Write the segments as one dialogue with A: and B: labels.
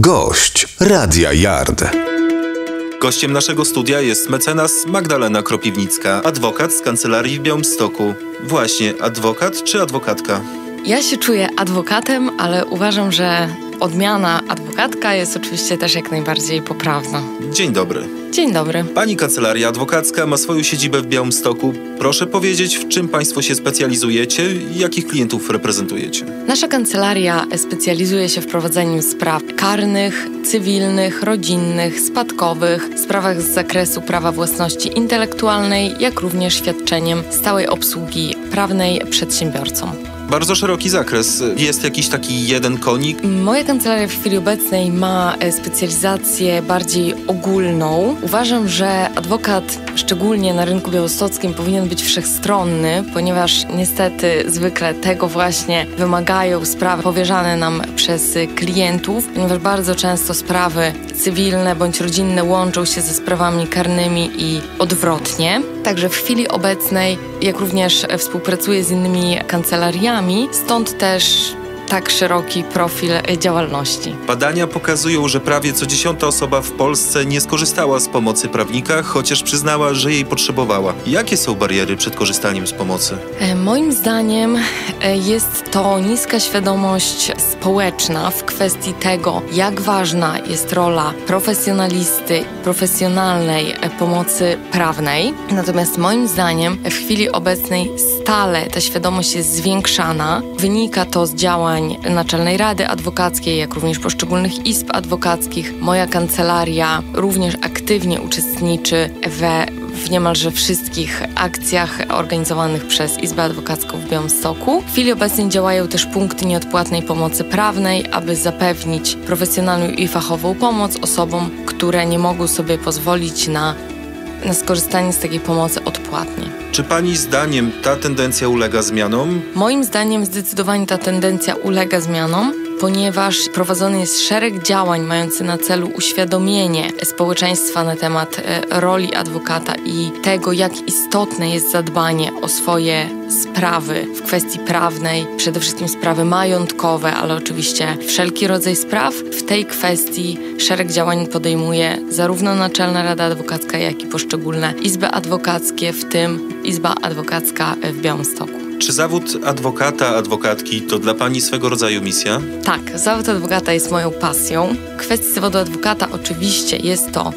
A: Gość Radia Yard.
B: Gościem naszego studia jest mecenas Magdalena Kropiwnicka, adwokat z kancelarii w Białymstoku. Właśnie, adwokat czy adwokatka?
C: Ja się czuję adwokatem, ale uważam, że odmiana adwokatka jest oczywiście też jak najbardziej poprawna.
B: Dzień dobry.
C: Dzień dobry.
B: Pani kancelaria adwokacka ma swoją siedzibę w Białymstoku. Proszę powiedzieć, w czym państwo się specjalizujecie i jakich klientów reprezentujecie?
C: Nasza kancelaria specjalizuje się w prowadzeniu spraw karnych, cywilnych, rodzinnych, spadkowych, sprawach z zakresu prawa własności intelektualnej, jak również świadczeniem stałej obsługi prawnej przedsiębiorcom.
B: Bardzo szeroki zakres. Jest jakiś taki jeden konik?
C: Moja kancelaria w chwili obecnej ma specjalizację bardziej ogólną. Uważam, że adwokat, szczególnie na rynku białostockim, powinien być wszechstronny, ponieważ niestety zwykle tego właśnie wymagają sprawy powierzane nam przez klientów, ponieważ bardzo często sprawy cywilne bądź rodzinne łączą się ze sprawami karnymi i odwrotnie. Także w chwili obecnej, jak również współpracuję z innymi kancelariami, stąd też tak szeroki profil działalności.
B: Badania pokazują, że prawie co 10. osoba w Polsce nie skorzystała z pomocy prawnika, chociaż przyznała, że jej potrzebowała. Jakie są bariery przed korzystaniem z pomocy?
C: Moim zdaniem jest to niska świadomość społeczna w kwestii tego, jak ważna jest rola profesjonalisty, profesjonalnej pomocy prawnej. Natomiast moim zdaniem w chwili obecnej stale ta świadomość jest zwiększana. Wynika to z działań Naczelnej Rady Adwokackiej, jak również poszczególnych izb adwokackich. Moja kancelaria również aktywnie uczestniczy w niemalże wszystkich akcjach organizowanych przez Izbę Adwokacką w Białymstoku. W chwili obecnej działają też punkty nieodpłatnej pomocy prawnej, aby zapewnić profesjonalną i fachową pomoc osobom, które nie mogą sobie pozwolić na skorzystanie z takiej pomocy odpłatnie.
B: Czy pani zdaniem ta tendencja ulega zmianom?
C: Moim zdaniem zdecydowanie ta tendencja ulega zmianom, ponieważ prowadzony jest szereg działań mających na celu uświadomienie społeczeństwa na temat roli adwokata i tego, jak istotne jest zadbanie o swoje sprawy w kwestii prawnej, przede wszystkim sprawy majątkowe, ale oczywiście wszelki rodzaj spraw. W tej kwestii szereg działań podejmuje zarówno Naczelna Rada Adwokacka, jak i poszczególne izby adwokackie, w tym Izba Adwokacka w Białymstoku.
B: Czy zawód adwokata, adwokatki to dla pani swego rodzaju misja?
C: Tak, zawód adwokata jest moją pasją. W kwestii zawodu adwokata oczywiście jest to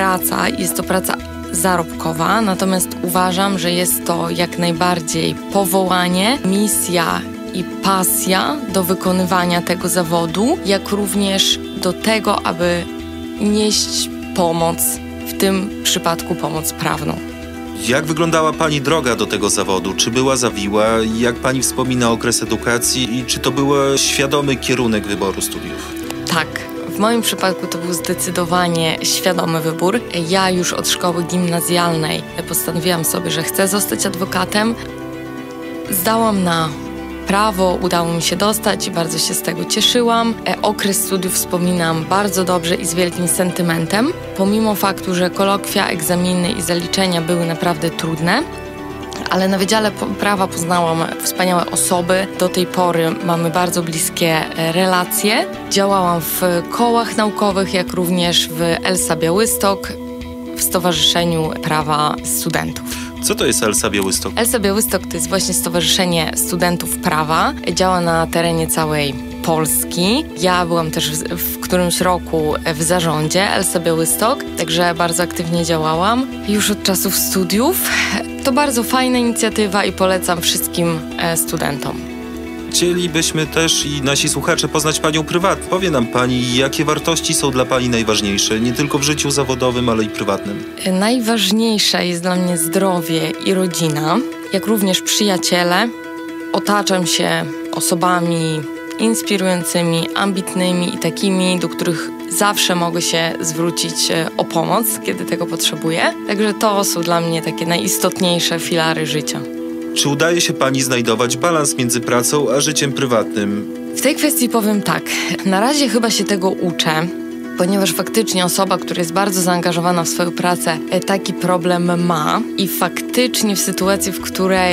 C: praca zarobkowa, natomiast uważam, że jest to jak najbardziej powołanie, misja i pasja do wykonywania tego zawodu, jak również do tego, aby nieść pomoc, w tym przypadku pomoc prawną.
B: Jak wyglądała pani droga do tego zawodu? Czy była zawiła? Jak pani wspomina okres edukacji i czy to był świadomy kierunek wyboru studiów?
C: Tak. W moim przypadku to był zdecydowanie świadomy wybór. Ja już od szkoły gimnazjalnej postanowiłam sobie, że chcę zostać adwokatem. Zdałam na prawo, udało mi się dostać i bardzo się z tego cieszyłam. Okres studiów wspominam bardzo dobrze i z wielkim sentymentem. Pomimo faktu, że kolokwia, egzaminy i zaliczenia były naprawdę trudne, ale na Wydziale Prawa poznałam wspaniałe osoby. Do tej pory mamy bardzo bliskie relacje. Działałam w kołach naukowych, jak również w ELSA Białystok, w Stowarzyszeniu Prawa Studentów.
B: Co to jest ELSA Białystok?
C: ELSA Białystok to jest właśnie Stowarzyszenie Studentów Prawa. Działa na terenie całej Polski. Ja byłam też w którymś roku w zarządzie ELSA Białystok, także bardzo aktywnie działałam już od czasów studiów. To bardzo fajna inicjatywa i polecam wszystkim studentom.
B: Chcielibyśmy też i nasi słuchacze poznać panią prywatnie. Powie nam pani, jakie wartości są dla pani najważniejsze, nie tylko w życiu zawodowym, ale i prywatnym.
C: Najważniejsze jest dla mnie zdrowie i rodzina, jak również przyjaciele. Otaczam się osobami inspirującymi, ambitnymi i takimi, do których zawsze mogę się zwrócić o pomoc, kiedy tego potrzebuję. Także to są dla mnie takie najistotniejsze filary życia.
B: Czy udaje się pani znajdować balans między pracą a życiem prywatnym?
C: W tej kwestii powiem tak. Na razie chyba się tego uczę, ponieważ faktycznie osoba, która jest bardzo zaangażowana w swoją pracę, taki problem ma i faktycznie w sytuacji, w której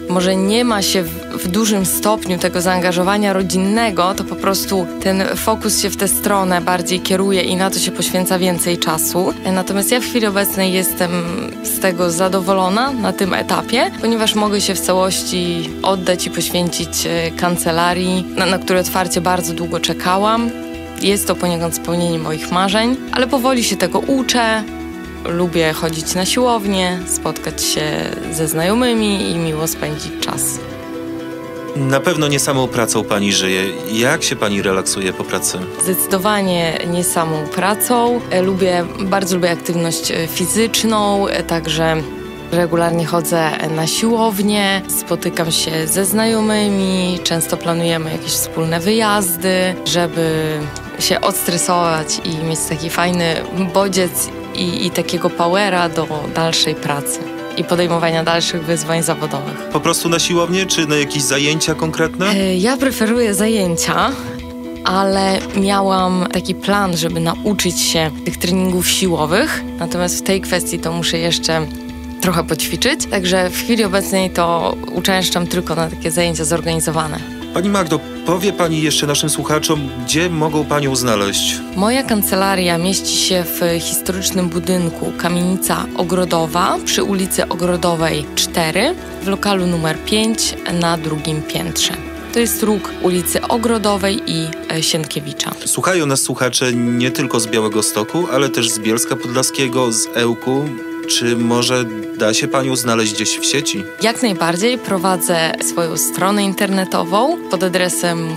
C: może nie ma się w dużym stopniu tego zaangażowania rodzinnego, to po prostu ten fokus się w tę stronę bardziej kieruje i na to się poświęca więcej czasu. Natomiast ja w chwili obecnej jestem z tego zadowolona na tym etapie, ponieważ mogę się w całości oddać i poświęcić kancelarii, na które otwarcie bardzo długo czekałam. Jest to poniekąd spełnienie moich marzeń, ale powoli się tego uczę. Lubię chodzić na siłownię, spotkać się ze znajomymi i miło spędzić czas.
B: Na pewno nie samą pracą pani żyje. Jak się pani relaksuje po pracy?
C: Zdecydowanie nie samą pracą. Bardzo lubię aktywność fizyczną, także regularnie chodzę na siłownię, spotykam się ze znajomymi, często planujemy jakieś wspólne wyjazdy, żeby się odstresować i mieć taki fajny bodziec i takiego powera do dalszej pracy i podejmowania dalszych wyzwań zawodowych.
B: Po prostu na siłownię, czy na jakieś zajęcia konkretne?
C: Ja preferuję zajęcia, ale miałam taki plan, żeby nauczyć się tych treningów siłowych, natomiast w tej kwestii to muszę jeszcze trochę poćwiczyć, także w chwili obecnej to uczęszczam tylko na takie zajęcia zorganizowane.
B: Pani Magdo, powie pani jeszcze naszym słuchaczom, gdzie mogą panią znaleźć?
C: Moja kancelaria mieści się w historycznym budynku Kamienica Ogrodowa przy ulicy Ogrodowej 4 w lokalu numer 5 na drugim piętrze. To jest róg ulicy Ogrodowej i Sienkiewicza.
B: Słuchają nas słuchacze nie tylko z Białegostoku, ale też z Bielska Podlaskiego, z Ełku. Czy może da się panią znaleźć gdzieś w sieci?
C: Jak najbardziej. Prowadzę swoją stronę internetową pod adresem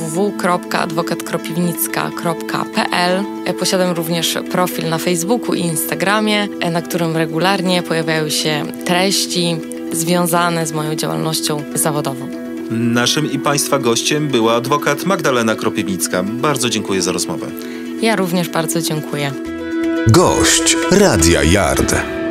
C: www.adwokatkropiwnicka.pl. Posiadam również profil na Facebooku i Instagramie, na którym regularnie pojawiają się treści związane z moją działalnością zawodową.
B: Naszym i państwa gościem była adwokat Magdalena Kropiwnicka. Bardzo dziękuję za rozmowę.
C: Ja również bardzo dziękuję.
A: Gość Radia Yard.